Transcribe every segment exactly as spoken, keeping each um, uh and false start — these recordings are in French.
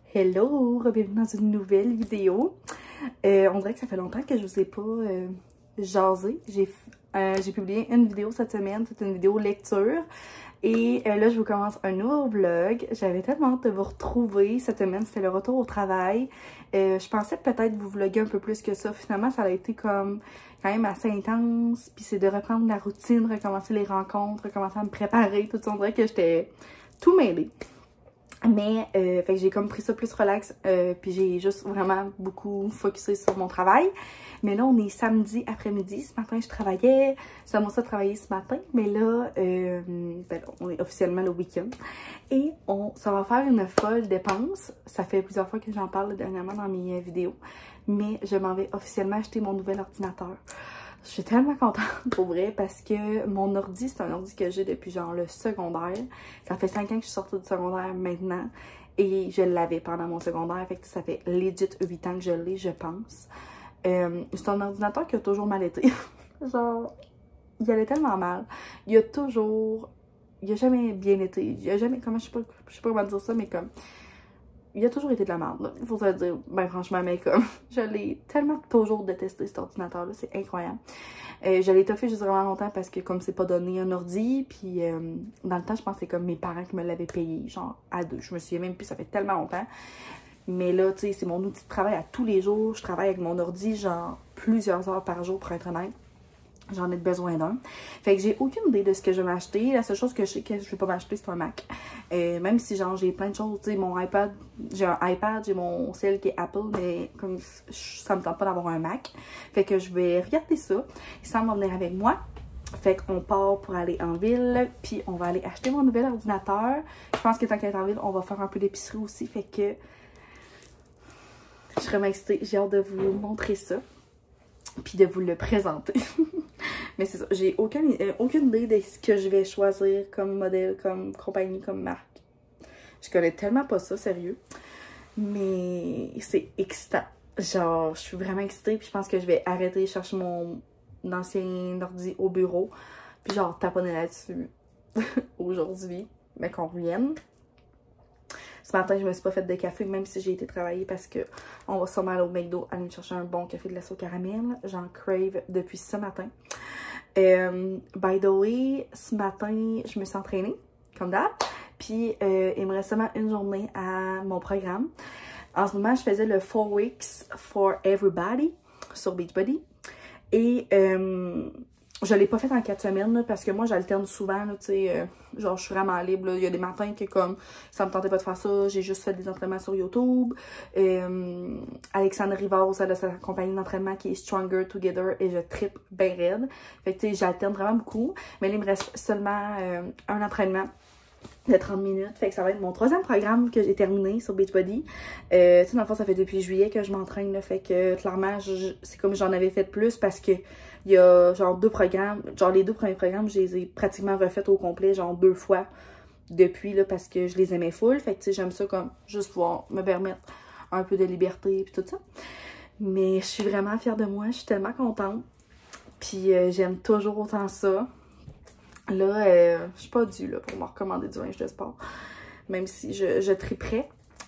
Hello, bienvenue dans une nouvelle vidéo. Euh, on dirait que ça fait longtemps que je vous ai pas euh, jasé. J'ai euh, j'ai publié une vidéo cette semaine, c'est une vidéo lecture. Et euh, là, je vous commence un nouveau vlog. J'avais tellement hâte de vous retrouver. Cette semaine, c'était le retour au travail. Euh, je pensais peut-être vous vlogger un peu plus que ça. Finalement, ça a été comme quand même assez intense. Puis c'est de reprendre la routine, recommencer les rencontres, recommencer à me préparer. Tout ça, on dirait que j'étais tout mêlée. Mais euh, fait que j'ai comme pris ça plus relax, euh, puis j'ai juste vraiment beaucoup focusé sur mon travail. Mais là, on est samedi après-midi. Ce matin, je travaillais. C'est à moi ça de travailler ce matin. Mais là, euh, ben là, on est officiellement le week-end. Et on, ça va faire une folle dépense. Ça fait plusieurs fois que j'en parle dernièrement dans mes vidéos. Mais je m'en vais officiellement acheter mon nouvel ordinateur. Je suis tellement contente pour vrai parce que mon ordi, c'est un ordi que j'ai depuis genre le secondaire. Ça fait cinq ans que je suis sortie du secondaire maintenant et je l'avais pendant mon secondaire. Fait que ça fait legit huit ans que je l'ai, je pense. Euh, c'est un ordinateur qui a toujours mal été. Genre, il allait tellement mal. Il a toujours... Il a jamais bien été. Il a jamais... Comment je sais pas, je sais pas comment dire ça, mais comme... Il a toujours été de la merde, là. Il faut se le dire, ben franchement, mais comme, je l'ai tellement toujours détesté, cet ordinateur-là, c'est incroyable. Euh, je l'ai toffé juste vraiment longtemps parce que comme c'est pas donné un ordi, puis euh, dans le temps, je pense que c'est comme mes parents qui me l'avaient payé, genre à deux. Je me souviens même plus, ça fait tellement longtemps. Mais là, tu sais, c'est mon outil de travail à tous les jours. Je travaille avec mon ordi, genre, plusieurs heures par jour, pour être honnête. J'en ai besoin d'un. Fait que j'ai aucune idée de ce que je vais m'acheter. La seule chose que je sais que je vais pas m'acheter, c'est un Mac. Euh, même si genre j'ai plein de choses, tu sais, mon iPad, j'ai un iPad, j'ai mon cell qui est Apple, mais comme ça me tente pas d'avoir un Mac. Fait que je vais regarder ça. Sam va venir avec moi. Fait qu'on part pour aller en ville, puis on va aller acheter mon nouvel ordinateur. Je pense que tant qu'elle est en ville, on va faire un peu d'épicerie aussi. Fait que je serais vraiment excitée. J'ai hâte de vous montrer ça. Puis de vous le présenter. Mais c'est ça, j'ai aucune, euh, aucune idée de ce que je vais choisir comme modèle, comme compagnie, comme marque. Je connais tellement pas ça, sérieux. Mais c'est excitant. Genre, je suis vraiment excitée, puis je pense que je vais arrêter de chercher mon ancien ordi au bureau. Puis genre, taponner là-dessus aujourd'hui, mais qu'on revienne. Ce matin, je me suis pas fait de café, même si j'ai été travailler parce que on va sûrement aller au McDo aller me chercher un bon café de glace au caramel. J'en crave depuis ce matin. Euh, by the way, ce matin, je me suis entraînée, comme d'hab. Puis, euh, il me reste seulement une journée à mon programme. En ce moment, je faisais le four weeks for everybody sur Beachbody. Et euh, je l'ai pas fait en quatre semaines là, parce que moi j'alterne souvent, tu sais, euh, genre je suis vraiment libre. Là. Il y a des matins que comme ça me tentait pas de faire ça, j'ai juste fait des entraînements sur YouTube. Euh, Alexandre Rivard, elle a sa compagnie d'entraînement qui est Stronger Together et je trippe bien raide. Fait que tu sais, j'alterne vraiment beaucoup. Mais là, il me reste seulement euh, un entraînement de trente minutes. Fait que ça va être mon troisième programme que j'ai terminé sur Beachbody. Euh, tu sais, dans le fond, ça fait depuis juillet que je m'entraîne. Fait que clairement, c'est comme j'en avais fait plus parce que il y a genre deux programmes. Genre les deux premiers programmes, je les ai pratiquement refaits au complet, genre deux fois depuis là parce que je les aimais full. Fait que tu sais, j'aime ça comme juste pouvoir me permettre un peu de liberté et tout ça. Mais je suis vraiment fière de moi. Je suis tellement contente. Puis euh, j'aime toujours autant ça. Là, euh, je suis pas due là, pour me recommander du linge de sport, même si je, je triperais.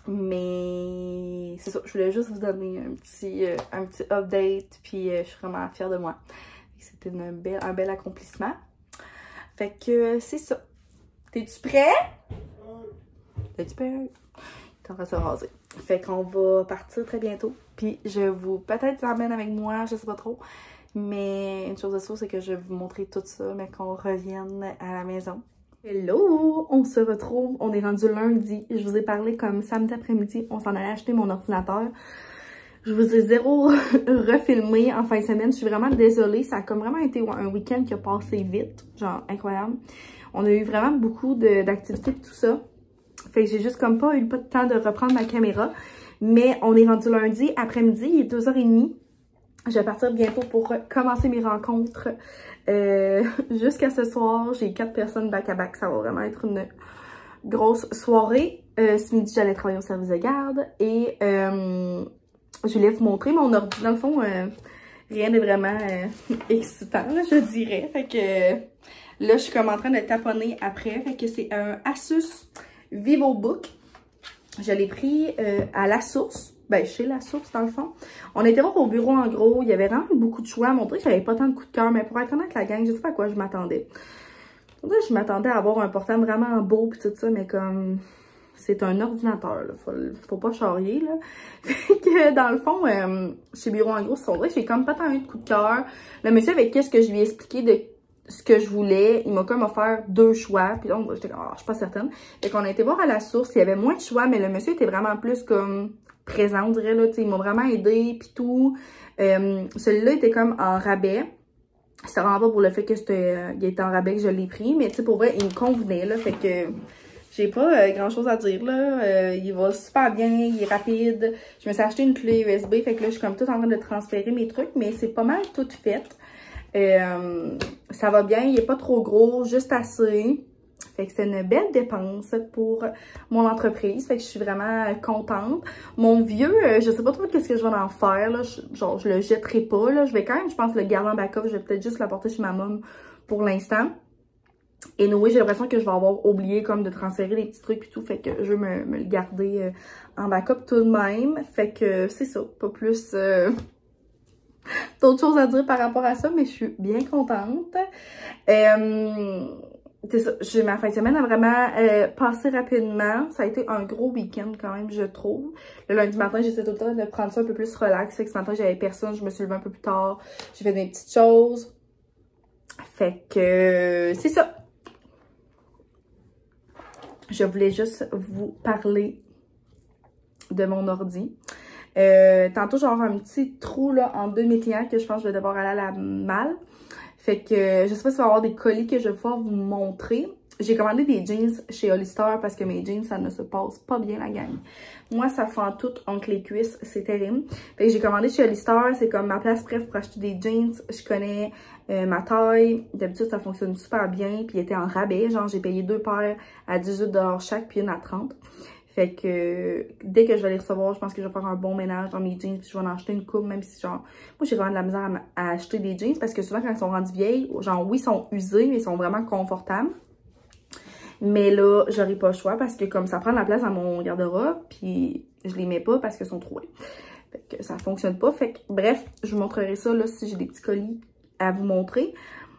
Mais c'est ça, je voulais juste vous donner un petit, euh, un petit update, puis euh, je suis vraiment fière de moi. C'était belle, un bel accomplissement. Fait que euh, c'est ça. T'es-tu prêt? T'es-tu prêt? Il est en train de se raser. Fait qu'on va partir très bientôt. Puis je vous, peut-être l'emmène avec moi, je sais pas trop. Mais une chose de sûre, c'est que je vais vous montrer tout ça, mais qu'on revienne à la maison. Hello! On se retrouve, on est rendu lundi. Je vous ai parlé comme samedi après-midi, on s'en allait acheter mon ordinateur. Je vous ai zéro refilmé en fin de semaine. Je suis vraiment désolée, ça a comme vraiment été un week-end qui a passé vite. Genre, incroyable. On a eu vraiment beaucoup d'activités et tout ça. Fait que j'ai juste comme pas eu pas de temps de reprendre ma caméra. Mais on est rendu lundi après-midi, il est deux heures trente. Je vais partir bientôt pour commencer mes rencontres euh, jusqu'à ce soir. J'ai quatre personnes back-à-back. Ça va vraiment être une grosse soirée. Euh, ce midi, j'allais travailler au service de garde. Et euh, je voulais vous montrer mon ordi. Dans le fond, euh, rien n'est vraiment euh, excitant, là, je dirais. Fait que euh, là, je suis comme en train de taponner après. Fait que c'est un Asus VivoBook. Je l'ai pris euh, à La Source. Ben, chez La Source, dans le fond. On était voir au bureau, en gros. Il y avait vraiment beaucoup de choix. À montrer que j'avais pas tant de coups de cœur. Mais pour être honnête, la gang, je sais pas à quoi je m'attendais. Je m'attendais à avoir un portable vraiment beau pis tout ça, mais comme... C'est un ordinateur, là. Faut, faut pas charrier, là. Fait que, dans le fond, euh, chez Bureau en gros, c'est vrai que j'ai comme pas tant eu de coup de cœur. Le monsieur avec qui ce que je lui ai expliqué de ce que je voulais, il m'a comme offert deux choix. Puis là, j'étais comme, oh, je suis pas certaine. Fait qu'on a été voir à La Source, il y avait moins de choix, mais le monsieur était vraiment plus comme présent, on dirait, là. T'sais, il m'a vraiment aidé, puis tout. Euh, Celui-là était comme en rabais. C'est vraiment pas pour le fait que c'était, euh, il était en rabais que je l'ai pris, mais tu sais, pour vrai, il me convenait, là. Fait que... J'ai pas euh, grand chose à dire là, euh, il va super bien, il est rapide. Je me suis acheté une clé U S B, fait que là je suis comme tout en train de transférer mes trucs, mais c'est pas mal tout fait. Euh, ça va bien, il est pas trop gros, juste assez. Fait que c'est une belle dépense pour mon entreprise, fait que je suis vraiment contente. Mon vieux, euh, je sais pas trop qu'est-ce que je vais en faire, là. Je, genre je le jetterai pas, là. Je vais quand même, je pense, le garder en backup, je vais peut-être juste l'apporter chez ma mom pour l'instant. Et oui, j'ai l'impression que je vais avoir oublié comme de transférer les petits trucs et tout. Fait que je veux me, me le garder euh, en backup tout de même. Fait que c'est ça. Pas plus euh, d'autres choses à dire par rapport à ça. Mais je suis bien contente. Euh, c'est ça. J'ai ma fin de semaine a vraiment euh, passé rapidement. Ça a été un gros week-end quand même, je trouve. Le lundi matin, j'essaie tout le temps de prendre ça un peu plus relax. Fait que ce matin, j'avais personne. Je me suis levée un peu plus tard. J'ai fait des petites choses. Fait que c'est ça. Je voulais juste vous parler de mon ordi. Euh, tantôt, j'ai un petit trou là en deux de mes clients que je pense que je vais devoir aller à la malle. Fait que je sais pas si il va y avoir des colis que je vais pouvoir vous montrer. J'ai commandé des jeans chez Hollister parce que mes jeans, ça ne se passe pas bien la gang. Moi, ça fend tout entre les cuisses, c'est terrible. Fait que j'ai commandé chez Hollister, c'est comme ma place préf pour acheter des jeans. Je connais euh, ma taille. D'habitude, ça fonctionne super bien. Puis il était en rabais, genre j'ai payé deux paires à dix-huit dollars chaque, puis une à trente. Fait que dès que je vais les recevoir, je pense que je vais faire un bon ménage dans mes jeans. Puis je vais en acheter une coupe, même si genre... Moi, j'ai vraiment de la misère à, à acheter des jeans parce que souvent, quand ils sont rendus vieilles, genre oui, ils sont usés, mais ils sont vraiment confortables. Mais là, j'aurai pas le choix parce que comme ça prend de la place dans mon garde-robe, puis je les mets pas parce qu'ils sont trop hauts. Fait que ça fonctionne pas. Fait que bref, je vous montrerai ça là si j'ai des petits colis à vous montrer.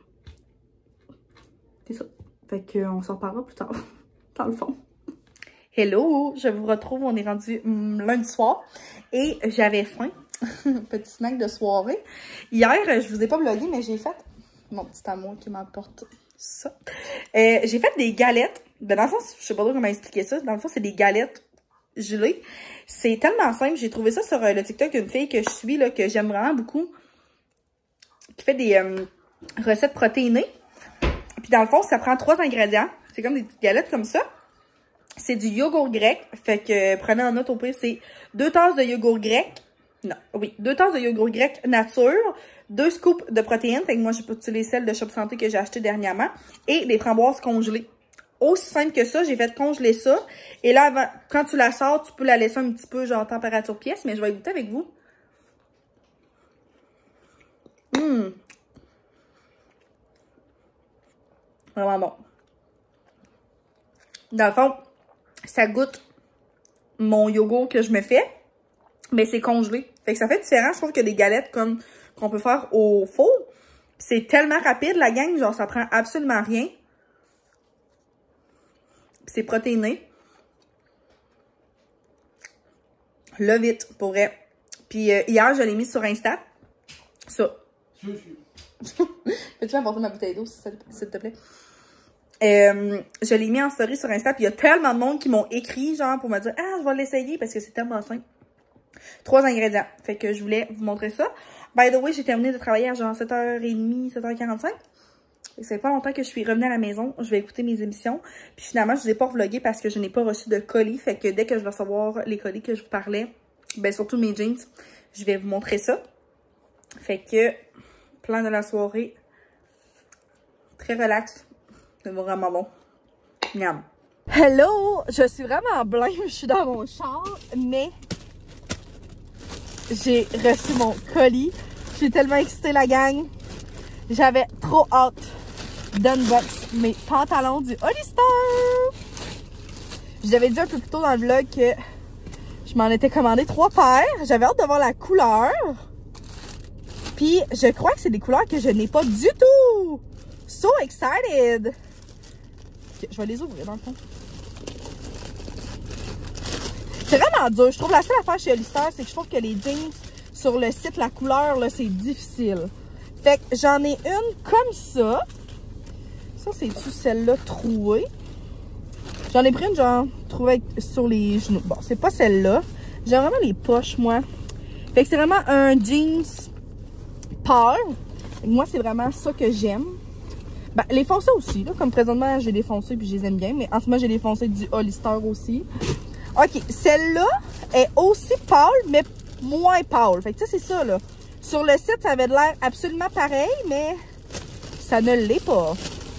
C'est ça. Fait qu'on s'en reparlera plus tard, dans le fond. Hello! Je vous retrouve, on est rendu hum, lundi soir et j'avais faim. Petit snack de soirée. Hier, je vous ai pas vlogué, mais j'ai fait mon petit amour qui m'apporte ça. Euh, j'ai fait des galettes. Ben, dans le fond, je sais pas trop comment expliquer ça. Dans le fond, c'est des galettes gelées. C'est tellement simple. J'ai trouvé ça sur euh, le TikTok d'une fille que je suis, là, que j'aime vraiment beaucoup. Qui fait des euh, recettes protéinées. Puis dans le fond, ça prend trois ingrédients. C'est comme des petites galettes comme ça. C'est du yogourt grec. Fait que prenez en note au pire, c'est deux tasses de yogourt grec. Non, oui, deux tasses de yogourt grec nature, deux scoops de protéines. Fait que moi, j'ai pas utilisé celles de Shop Santé que j'ai acheté dernièrement. Et des framboises congelées. Aussi simple que ça, j'ai fait congeler ça. Et là, avant, quand tu la sors, tu peux la laisser un petit peu, genre, température pièce. Mais je vais goûter avec vous. Hum. Vraiment bon. Dans le fond, ça goûte mon yogourt que je me fais. Mais c'est congelé. Fait que ça fait différent. Je trouve que des galettes comme qu'on peut faire au four. C'est tellement rapide, la gang. Genre, ça prend absolument rien. C'est protéiné. Là, vite, pour vrai. Puis euh, hier, je l'ai mis sur Insta. Ça. Peux-tu m'apporter ma bouteille d'eau, s'il te plaît? Euh, je l'ai mis en story sur Insta. Puis il y a tellement de monde qui m'ont écrit, genre, pour me dire « Ah, je vais l'essayer parce que c'est tellement simple. » Trois ingrédients. Fait que je voulais vous montrer ça. By the way, j'ai terminé de travailler à genre sept heures trente, sept heures quarante-cinq. Ça fait pas longtemps que je suis revenue à la maison. Je vais écouter mes émissions. Puis finalement, je ne vous ai pas vlogué parce que je n'ai pas reçu de colis. Fait que dès que je vais recevoir les colis que je vous parlais, ben surtout mes jeans, je vais vous montrer ça. Fait que, plan de la soirée, très relax. C'est vraiment bon. Miam. Hello! Je suis vraiment blême. Je suis dans mon char, mais j'ai reçu mon colis. Je suis tellement excitée, la gang. J'avais trop hâte d'unbox mes pantalons du Hollister. J'avais dit un peu plus tôt dans le vlog que je m'en étais commandé trois paires. J'avais hâte de voir la couleur. Puis je crois que c'est des couleurs que je n'ai pas du tout. So excited! Okay, je vais les ouvrir dans le fond. C'est vraiment dur. Je trouve la seule affaire chez Hollister, c'est que je trouve que les jeans sur le site, la couleur, là, c'est difficile. Fait que j'en ai une comme ça. Ça, c'est-tu celle-là trouée? J'en ai pris une, genre, trouvée sur les genoux. Bon, c'est pas celle-là. J'ai vraiment les poches, moi. Fait que c'est vraiment un jeans pâle. Moi, c'est vraiment ça que j'aime. Ben, les foncés aussi, là. Comme présentement, j'ai des foncés puis je les aime bien. Mais en ce moment, j'ai des foncés du Hollister aussi. OK, celle-là est aussi pâle, mais moins pâle. Fait que tu sais, c'est ça, là. Sur le site, ça avait l'air absolument pareil, mais ça ne l'est pas.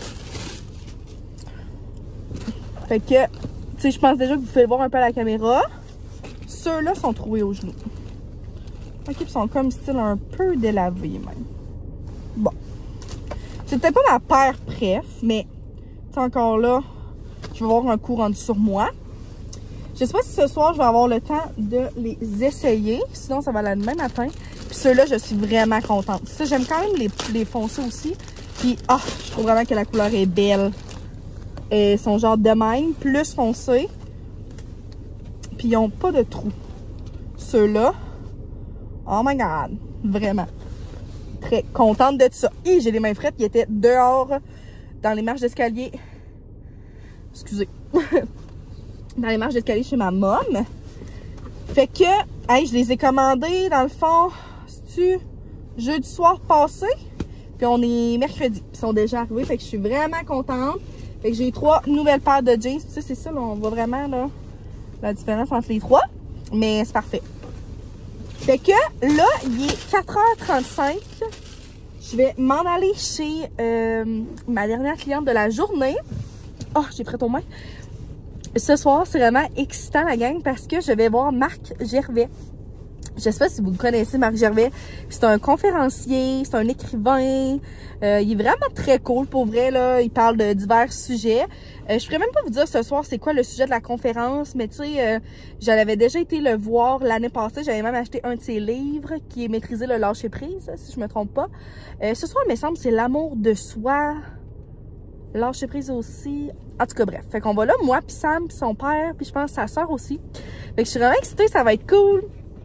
Fait que, tu sais, je pense déjà que vous pouvez le voir un peu à la caméra. Ceux-là sont troués aux genoux. OK, ils sont comme style un peu délavés, même. Bon. C'est peut-être pas ma paire préf, mais, tu sais, encore là, je vais avoir un coup rendu sur moi. Je sais pas si ce soir, je vais avoir le temps de les essayer. Sinon, ça va aller demain matin. Puis ceux-là, je suis vraiment contente. Ça, j'aime quand même les, les foncés aussi. Puis, ah, oh, je trouve vraiment que la couleur est belle. Ils sont genre de même, plus foncés. Puis ils n'ont pas de trous. Ceux-là, oh my god, vraiment. Très contente de ça. Et j'ai les mains frettes qui étaient dehors dans les marches d'escalier. Excusez. Dans les marches d'escalier chez ma mom. Fait que, hey, je les ai commandés dans le fond, c'est-tu jeudi soir passé. Puis on est mercredi. Ils sont déjà arrivés. Fait que je suis vraiment contente. Fait que j'ai trois nouvelles paires de jeans. Tu sais, c'est ça, là, on voit vraiment là, la différence entre les trois. Mais c'est parfait. Fait que là, il est quatre heures trente-cinq. Je vais m'en aller chez euh, ma dernière cliente de la journée. Oh, j'ai pris ton main. Ce soir, c'est vraiment excitant, la gang, parce que je vais voir Marc Gervais. Je sais pas si vous connaissez Marc Gervais. C'est un conférencier, c'est un écrivain. Euh, il est vraiment très cool, pour vrai, là. Il parle de divers sujets. Euh, je pourrais même pas vous dire ce soir c'est quoi le sujet de la conférence, mais tu sais, euh, j'avais déjà été le voir l'année passée. J'avais même acheté un de ses livres, qui est Maîtriser le lâcher-prise, si je me trompe pas. Euh, ce soir, il me semble, c'est l'amour de soi. Lâcher prise aussi. En tout cas, bref. Fait qu'on va là, moi, puis Sam, puis son père, puis je pense sa soeur aussi. Fait que je suis vraiment excitée, ça va être cool.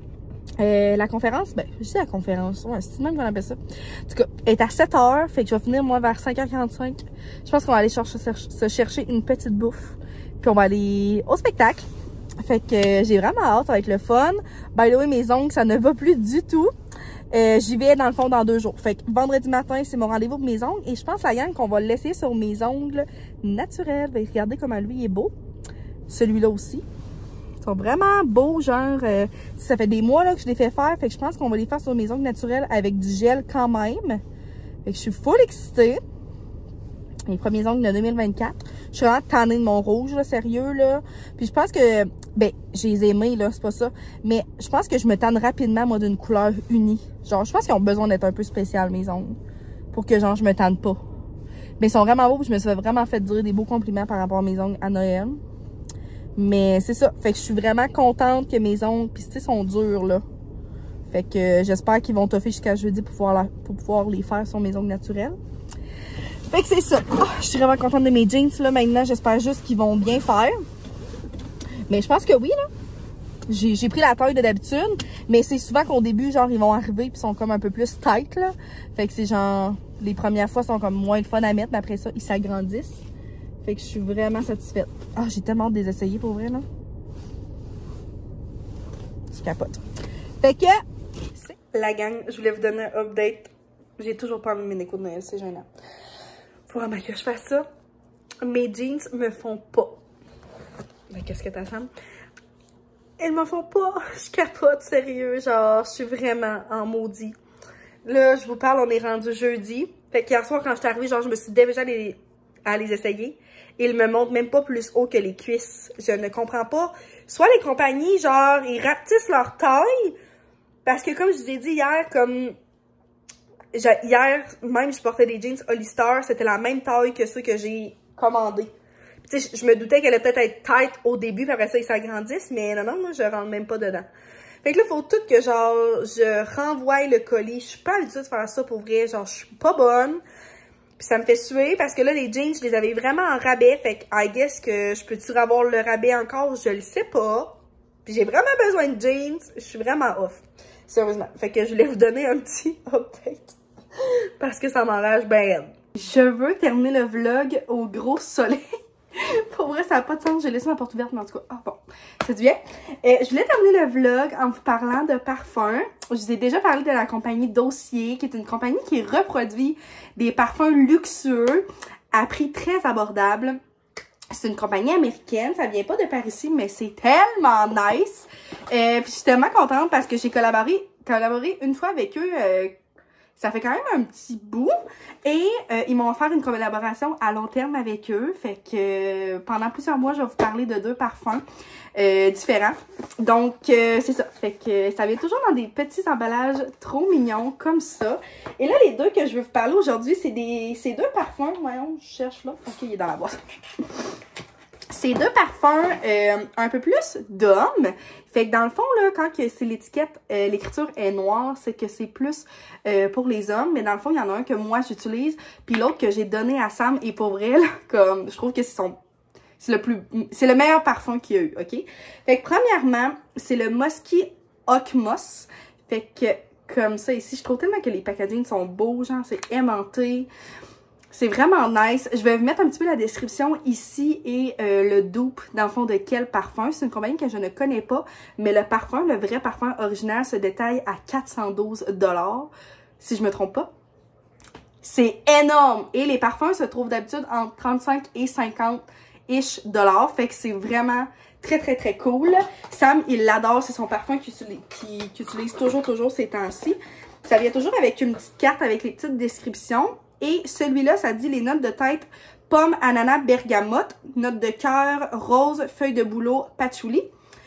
Euh, la conférence, ben, je dis la conférence, ouais, c'est même qu'on appelle ça. En tout cas, elle est à sept heures, fait que je vais finir, moi, vers cinq heures quarante-cinq. Je pense qu'on va aller chercher, se chercher une petite bouffe. Puis on va aller au spectacle. Fait que euh, j'ai vraiment hâte, ça va être le fun. By the way, mes ongles, ça ne va plus du tout. Euh, J'y vais dans le fond dans deux jours. Fait que vendredi matin, c'est mon rendez-vous pour mes ongles. Et je pense, la gang, qu'on va le laisser sur mes ongles naturels. Regardez comment lui est beau. Celui-là aussi. Ils sont vraiment beaux, genre, euh, ça fait des mois là, que je les fais faire. Fait que je pense qu'on va les faire sur mes ongles naturels avec du gel quand même. Fait que je suis full excitée. Les premiers ongles de deux mille vingt-quatre. Je suis vraiment tannée de mon rouge, là, sérieux, là. Puis je pense que, ben, j'ai les aimés, là, c'est pas ça. Mais je pense que je me tanne rapidement, moi, d'une couleur unie. Genre, je pense qu'ils ont besoin d'être un peu spécial, mes ongles. Pour que, genre, je me tanne pas. Mais ils sont vraiment beaux, je me suis vraiment fait dire des beaux compliments par rapport à mes ongles à Noël. Mais c'est ça. Fait que je suis vraiment contente que mes ongles, pis tu sais, sont durs, là. Fait que euh, j'espère qu'ils vont toffer jusqu'à jeudi pour pouvoir, la, pour pouvoir les faire sur mes ongles naturels. Fait que c'est ça. Oh, je suis vraiment contente de mes jeans, là, maintenant. J'espère juste qu'ils vont bien faire. Mais je pense que oui, là. J'ai pris la taille de d'habitude. Mais c'est souvent qu'au début, genre, ils vont arriver puis sont comme un peu plus tight, là. Fait que c'est genre, les premières fois sont comme moins de fun à mettre. Mais après ça, ils s'agrandissent. Fait que je suis vraiment satisfaite. Ah, oh, j'ai tellement hâte de les essayer, pour vrai, là. Je capote. Fait que, c'est la gang. Je voulais vous donner un update. J'ai toujours pas mis mes échos de Noël, c'est gênant. Faut vraiment que je fasse ça. Mes jeans me font pas. Ben, qu'est-ce que t'as, Sam? Elles me font pas. Je capote, sérieux. Genre, je suis vraiment en maudit. Là, je vous parle, on est rendu jeudi. Fait qu'hier soir, quand je suis arrivée, genre, je me suis déjà les, à les essayer. Ils me montent même pas plus haut que les cuisses. Je ne comprends pas. Soit les compagnies, genre, ils rapetissent leur taille. Parce que, comme je vous ai dit hier, comme... Hier, même, je portais des jeans Hollister. C'était la même taille que ceux que j'ai commandés. Tu sais, je me doutais qu'elle allait peut-être être tight au début, puis après ça, ils s'agrandissent, mais non, non, moi, je rentre même pas dedans. Fait que là, faut tout que, genre, je renvoie le colis. Je suis pas habituée de faire ça pour vrai, genre, je suis pas bonne. Puis ça me fait suer, parce que là, les jeans, je les avais vraiment en rabais, fait que, I guess que je peux-tu avoir le rabais encore, je le sais pas. Puis j'ai vraiment besoin de jeans, je suis vraiment off. Sérieusement. Fait que je voulais vous donner un petit update. Parce que ça m'enrage ben. Je veux terminer le vlog au gros soleil. Pour vrai, ça n'a pas de sens. J'ai laissé ma porte ouverte, mais en tout cas, ah bon, c'est du bien. Euh, je voulais terminer le vlog en vous parlant de parfums. Je vous ai déjà parlé de la compagnie Dossier, qui est une compagnie qui reproduit des parfums luxueux à prix très abordable. C'est une compagnie américaine, ça vient pas de par ici, mais c'est tellement nice. Euh, puis je suis tellement contente parce que j'ai collaboré, collaboré une fois avec eux. Euh, ça fait quand même un petit bout. Et euh, ils m'ont offert une collaboration à long terme avec eux. Fait que euh, pendant plusieurs mois, je vais vous parler de deux parfums euh, différents. Donc, euh, c'est ça. Fait que ça vient toujours dans des petits emballages trop mignons comme ça. Et là, les deux que je veux vous parler aujourd'hui, c'est des ces deux parfums. Voyons, je cherche là. Ok, il est dans la boîte. C'est deux parfums euh, un peu plus d'hommes. Fait que dans le fond, là, quand c'est l'étiquette, euh, l'écriture est noire, c'est que c'est plus euh, pour les hommes. Mais dans le fond, il y en a un que moi j'utilise, puis l'autre que j'ai donné à Sam. Et pour vrai, là, comme je trouve que c'est son... C'est le plus... C'est le meilleur parfum qu'il y a eu, OK? Fait que premièrement, c'est le Musky Hawk Moss. Fait que comme ça ici, je trouve tellement que les packagings sont beaux, genre c'est aimanté. C'est vraiment nice. Je vais vous mettre un petit peu la description ici et euh, le dupe, dans le fond, de quel parfum. C'est une compagnie que je ne connais pas, mais le parfum, le vrai parfum original, se détaille à quatre cent douze dollars, si je me trompe pas. C'est énorme! Et les parfums se trouvent d'habitude entre trente-cinq et cinquante-ish dollars. Fait que c'est vraiment très, très, très cool. Sam, il l'adore. C'est son parfum qu'il utilise, qu'il utilise toujours, toujours ces temps-ci. Ça vient toujours avec une petite carte avec les petites descriptions. Et celui-là, ça dit les notes de tête pomme, ananas, bergamote, notes de cœur, rose, feuille de bouleau, patchouli.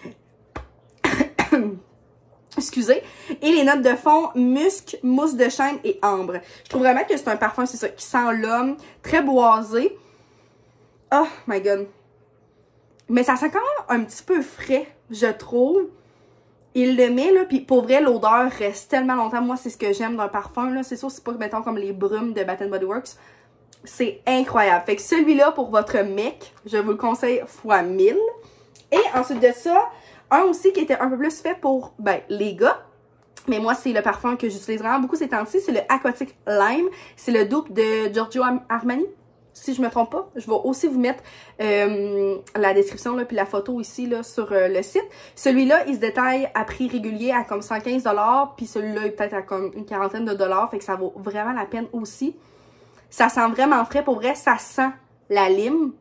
Excusez. Et les notes de fond, musc, mousse de chêne et ambre. Je trouve vraiment que c'est un parfum, c'est ça, qui sent l'homme, très boisé. Oh my god. Mais ça sent quand même un petit peu frais, je trouve. Il le met, là, puis pour vrai, l'odeur reste tellement longtemps. Moi, c'est ce que j'aime d'un parfum, là. C'est sûr, c'est pas, mettons, comme les brumes de Bath and Body Works. C'est incroyable. Fait que celui-là, pour votre mec, je vous le conseille fois mille. Et ensuite de ça, un aussi qui était un peu plus fait pour, ben, les gars. Mais moi, c'est le parfum que j'utilise vraiment beaucoup ces temps-ci. C'est le Aquatic Lime. C'est le dupe de Giorgio Armani. Si je me trompe pas, je vais aussi vous mettre euh, la description là, puis la photo ici là, sur euh, le site. Celui-là, il se détaille à prix régulier à comme cent quinze dollars, puis celui-là est peut-être à comme une quarantaine de dollars, fait que ça vaut vraiment la peine aussi. Ça sent vraiment frais, pour vrai, ça sent la lime.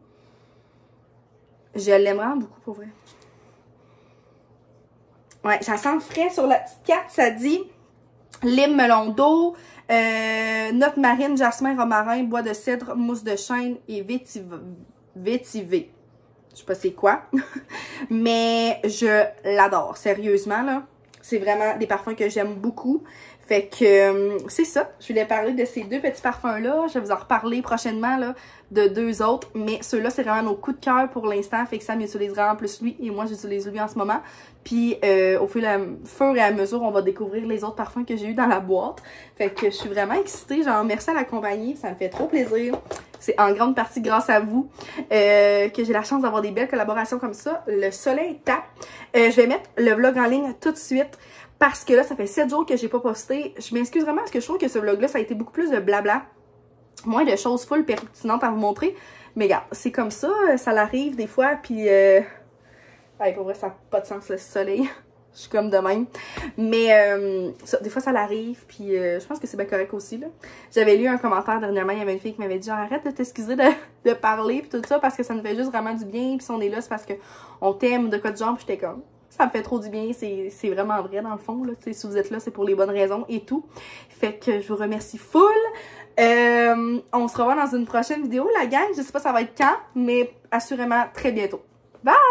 Je l'aime vraiment beaucoup, pour vrai. Ouais, ça sent frais. Sur la petite carte, ça dit lime melon d'eau, Euh, note marine, jasmin, romarin, bois de cèdre, mousse de chêne et vétivé. vétivé. Je sais pas c'est quoi. Mais je l'adore. Sérieusement, là. C'est vraiment des parfums que j'aime beaucoup. Fait que euh, c'est ça. Je voulais parler de ces deux petits parfums-là. Je vais vous en reparler prochainement là, de deux autres. Mais ceux-là, c'est vraiment nos coups de cœur pour l'instant. Fait que Sam utilisera en plus lui et moi, j'utilise lui en ce moment. Puis euh, au fur et, à, fur et à mesure, on va découvrir les autres parfums que j'ai eu dans la boîte. Fait que je suis vraiment excitée. Genre, merci à la compagnie. Ça me fait trop plaisir. C'est en grande partie grâce à vous euh, que j'ai la chance d'avoir des belles collaborations comme ça. Le soleil tape. Euh, je vais mettre le vlog en ligne tout de suite. Parce que là, ça fait sept jours que j'ai pas posté. Je m'excuse vraiment parce que je trouve que ce vlog-là, ça a été beaucoup plus de blabla. Moins de choses full pertinentes à vous montrer. Mais regarde, c'est comme ça, ça l'arrive des fois. Puis, euh... ouais, pour vrai, ça n'a pas de sens, le soleil. Je suis comme de même. Mais, euh, ça, des fois, ça l'arrive. Puis, euh, je pense que c'est bien correct aussi, là. J'avais lu un commentaire dernièrement. Il y avait une fille qui m'avait dit, genre, arrête de t'excuser de, de parler. Puis tout ça, parce que ça nous fait juste vraiment du bien. Puis si on est là, c'est parce qu'on t'aime de quoi de genre. Puis j'étais comme... Ça me fait trop du bien, c'est vraiment vrai dans le fond. Là. Si vous êtes là, c'est pour les bonnes raisons et tout. Fait que je vous remercie full. Euh, on se revoit dans une prochaine vidéo, la gang. Je sais pas ça va être quand, mais assurément très bientôt. Bye!